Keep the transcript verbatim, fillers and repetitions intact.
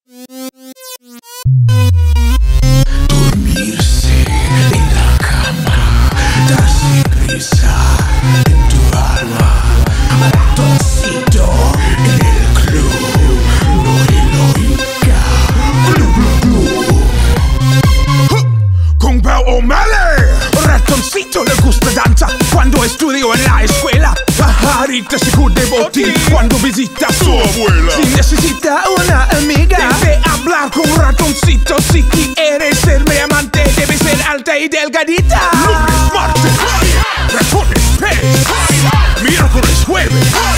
Dormirse en la cama, darse prisa en tu alma, ratoncito en el club, no heroica, club, club, club. Con Pau O'Malley, ratoncito le gusta danza cuando estudio en la escuela. Pajarita se cubre botín cuando visita a su abuela. Si necesita una amiga, debe hablar con un ratoncito. Si quiere ser mi amante, debe ser alta y delgadita. Lunes, martes, ratones, pez, miércoles, jueves.